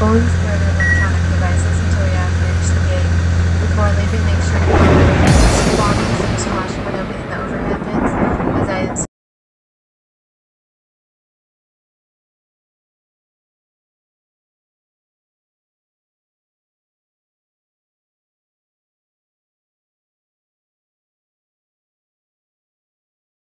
phones or other electronic devices until we have reached the gate. Before leaving, make sure you follow